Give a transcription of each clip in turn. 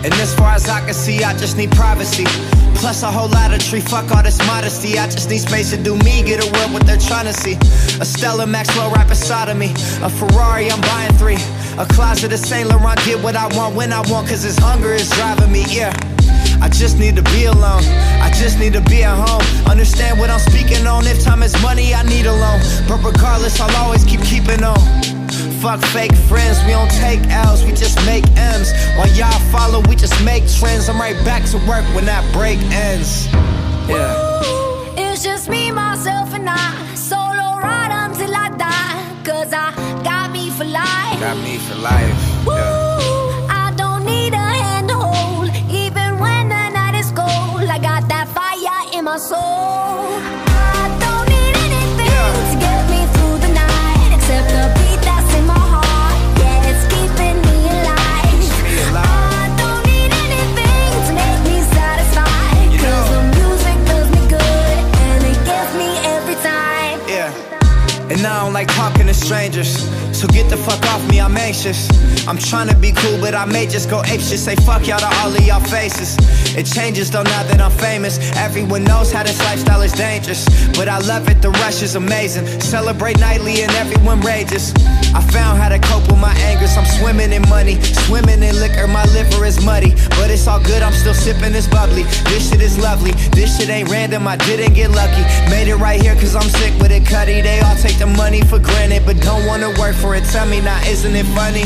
And as far as I can see, I just need privacy. Plus a whole lot of tree, fuck all this modesty. I just need space to do me, get away what they're trying to see. A Stella Maxwell right beside of me. A Ferrari, I'm buying 3. A closet of Saint Laurent, get what I want when I want, cause this hunger is driving me, yeah. I just need to be alone, I just need to be at home. Understand what I'm speaking on, if time is money, I need a loan. But regardless, I'll always keeping on. Fuck fake friends, we don't take L's, we just make M's. While y'all follow, we just make trends. I'm right back to work when that break ends. Yeah. Ooh, it's just me, myself, and I. Solo ride until I die. Cause I got me for life. Got me for life, yeah. I don't need a hand to hold, even when the night is cold. I got that fire in my soul. I don't need anything to get me through the night, except the beat that's in my heart. Yeah, it's keeping me alive. I don't need anything to make me satisfied, cause the music does me good, and it gets me every time. Yeah. And I don't like talking to strangers, so get the fuck off me, I'm anxious. I'm trying to be cool, but I may just go apeshit. Say fuck y'all to all of y'all faces. It changes though now that I'm famous. Everyone knows how this lifestyle is dangerous, but I love it, the rush is amazing. Celebrate nightly and everyone rages. I found how to cope with my angers. I'm swimming in money, swimming in liquor. My liver is muddy, but it's all good, I'm still sipping this bubbly. This shit is lovely, this shit ain't random, I didn't get lucky. Made it right here cause I'm sick with it, Cuddy. They all take the money for granted, but don't wanna work for it. Tell me now, isn't it funny?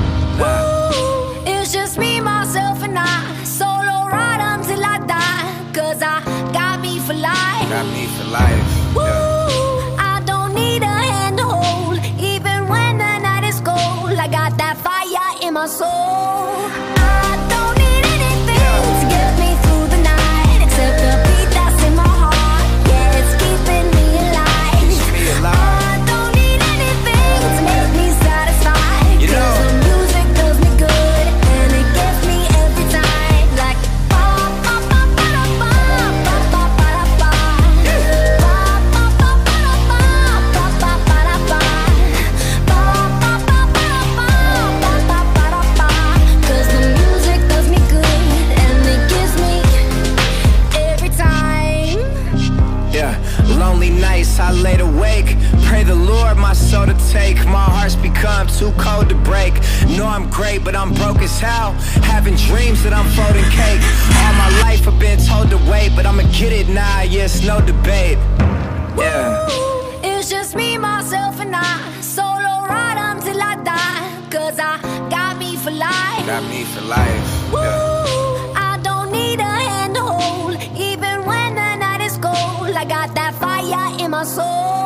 Ooh, it's just me, myself, and I. Solo ride until I die, cause I got me for life. Got me for life, yeah. I don't need a hand to hold, even when the night is cold. I got that fire in my soul. I don't need anything to get me through the night, except the beat that's in my heart. Yeah, it's keeping me alive. I don't need anything to make me satisfied, cause the music does me good, and it gets me every time. Like ba ba ba ba da ba, ba ba ba da ba, ba ba ba ba da ba, ba ba ba da ba, ba ba ba ba da ba, ba ba ba da ba. Cause the music does me good, and it gives me every time. Yeah, lonely nights I laid awake, pray the Lord my soul to take. My heart's become too cold to break. Know I'm great, but I'm broke as hell, having dreams that I'm folding cake. All my life I've been told to wait, but I'ma get it now, yeah, it's no debate. Yeah. Ooh, it's just me, myself, and I. Solo ride until I die, cause I got me for life. Got me for life, yeah. I don't need a hand to hold, even when the night is cold. I got that fire in my soul.